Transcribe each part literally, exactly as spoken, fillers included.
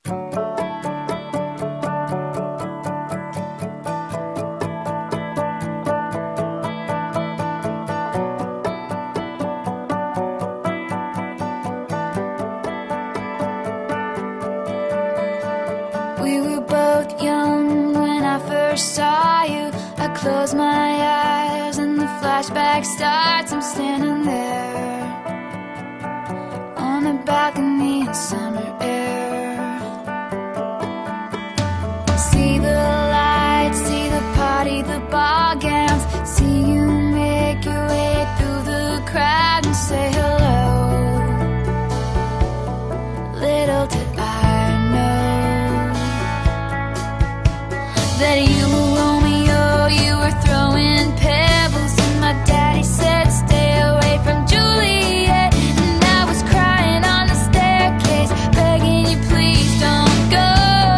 We were both young when I first saw you. I close my eyes and the flashback starts. I'm standing there on the balcony in summer air. See the lights, see the party, the ball gowns. See you make your way through the crowd and say hello. Little did I know that you were Romeo, you were throwing pebbles, and my daddy said stay away from Juliet. And I was crying on the staircase, begging you please don't go.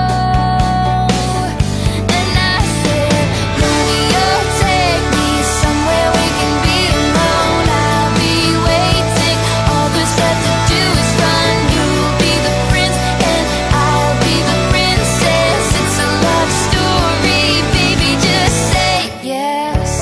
And I said, Romeo, take me somewhere we can be alone. I'll be waiting, all there's left to do is run. You'll be the prince and I'll be the princess. It's a love story, baby, just say yes.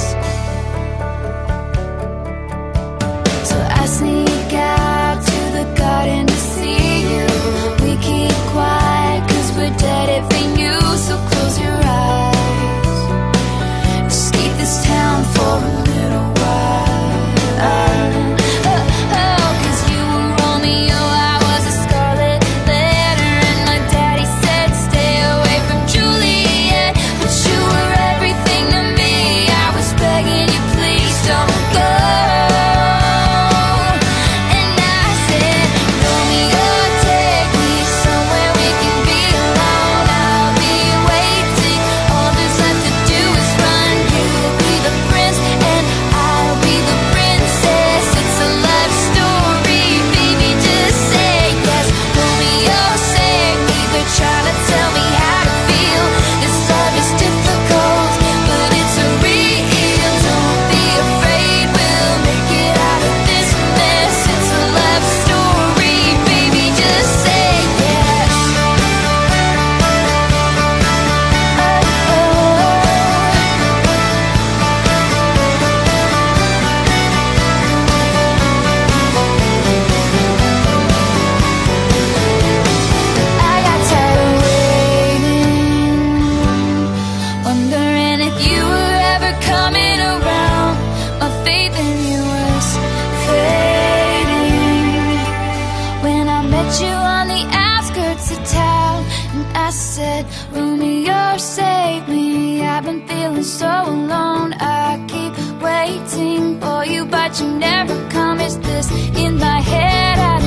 So I sneak out to the garden to see you. We keep quiet cause we're dead if they knew. So close your eyes, escape this town for a little while. Oh, oh, cause you were Romeo, I was a scarlet letter, and my daddy said stay away from Juliet. But you were everything to me, I was begging you please don't go. And I said, Romeo, take me somewhere we can be alone. I'll be waiting, all there's left to do is run. You'll be the prince and I'll be the princess. It's a love story, baby, just say yes. Romeo, save me, they're trying to tell me how to feel. This love is difficult, but it's a real. Don't be afraid, we'll make it out of this mess. It's a love story, baby, just say yes. I got tired of waiting, wondering if you were ever coming around. My faith in you was fading when I met you on the outskirts of town. And I said, Romeo, save me, I've been feeling so alone. I keep waiting for you, but you never come. Is this in my head? I